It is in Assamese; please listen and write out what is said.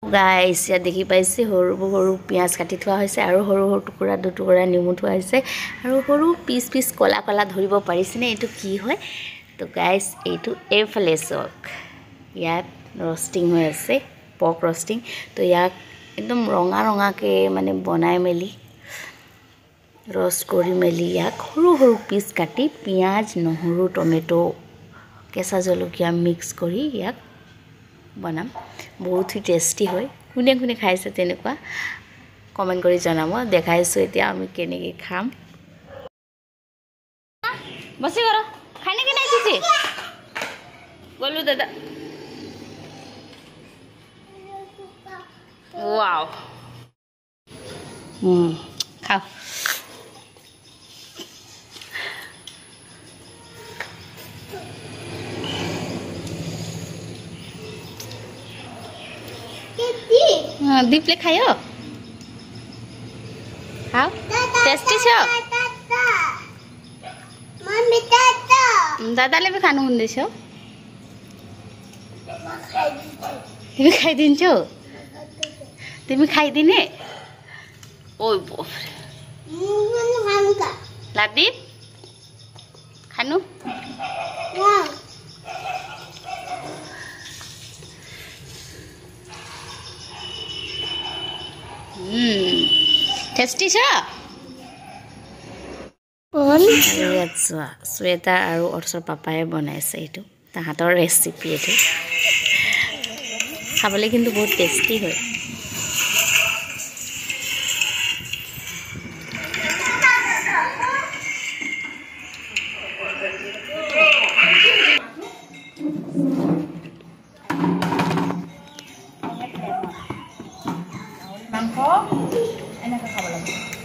গাইস ইয়া দেখি পাইছে সৰু সৰু পিয়াজ কাটি থোৱা হৈছে আৰু সৰু সৰু টুকুৰা দুটুকুৰা নিমু থোৱা হৈছে আৰু সৰু পিচ পিচ কলা কলা ধৰিব পাৰিছেনে এইটো কি হয় তো গাইস এইটো এফালে চক ইয়াত ৰষ্টিং হৈ আছে পক ৰষ্টিং তো ইয়াক একদম ৰঙা ৰঙাকে মানে বনাই মেলি ৰষ্ট কৰি মেলি ইয়াক সৰু সৰু পিচ কাটি পিয়াজ নহৰু টমেটো কেঁচা জলকীয়া মিক্স কৰি ইয়াক বনাম বহুত টেস্টি হয় কোনে কোনে খাইছে তেনেকুৱা কমেন্ট কৰি জনাব দেখাইছো এতিয়া আমি কেনেকৈ খাম বসি গৰ খানে কি নাই চিচি গলু দাদা ওয়াও খাও दीपले खायो खाओ टेस्टी छ मम्मी दादा दादाले भी खानु हुँदैछ तिमी खाइदिन्छौ तिमी खाइदिने ओइ बाफरे लादीप खानु टेस्टी छ श्वेता আৰু অৰ্চৰ পাপায়ে বনাইছে এইটো তাহাঁতৰ ৰেচিপি এইটো খাবলৈ কিন্তু বহুত টেস্টি হয় মাংস এনেকৈ খাব লাগে